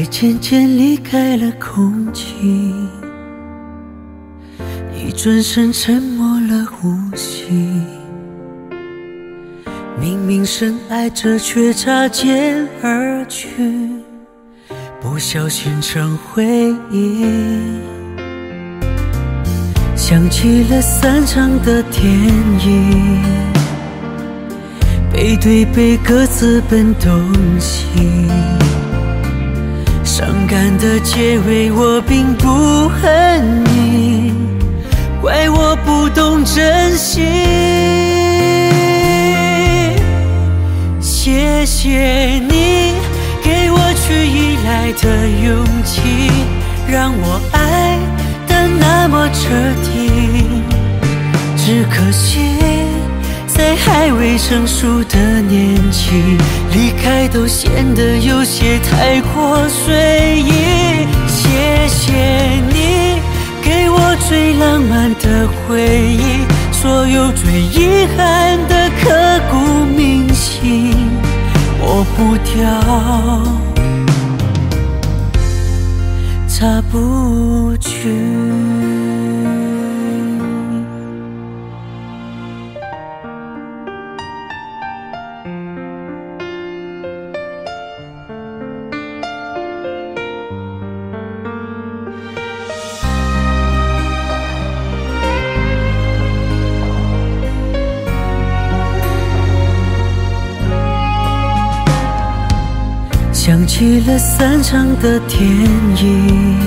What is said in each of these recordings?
渐渐离开了空气，一转身沉默了呼吸。明明深爱着，却擦肩而去，不小心成回忆。想起了散场的电影，背对背各自奔东西。伤感的结尾我并不恨你，怪我不懂珍惜。谢谢你给我去依赖的勇气，让我爱得那么彻底。只可惜在还未成熟的年纪，离开都显得有些太过随意。谢谢你给我最浪漫的回忆，所有最遗憾的刻骨铭心抹不掉，擦不去。想起了散场的电影，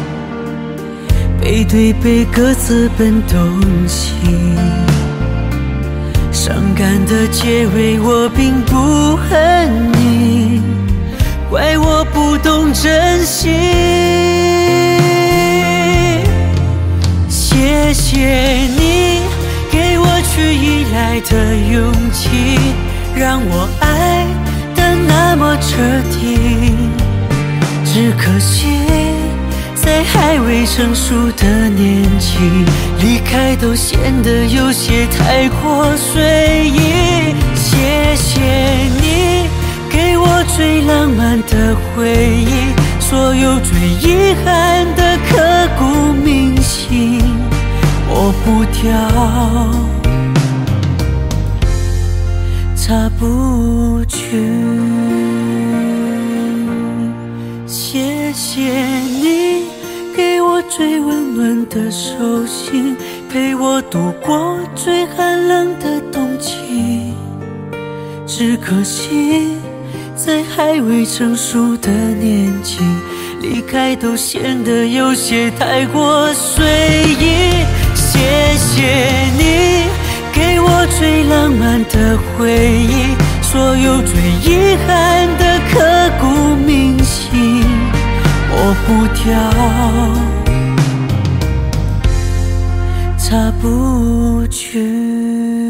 背对背各自奔东西。伤感的结尾我并不恨你，怪我不懂珍惜。谢谢你给我去依赖的勇气，让我爱得那么彻底。只可惜在还未成熟的年纪，离开都显得有些太过随意。谢谢你给我最浪漫的回忆，所有最遗憾的刻骨铭心抹不掉，擦不去。谢谢你给我最温暖的手心，陪我度过最寒冷的冬季。只可惜在还未成熟的年纪，离开都显得有些太过随意。谢谢你给我最浪漫的回忆，所有最遗憾的刻骨铭心抹不掉，擦不去。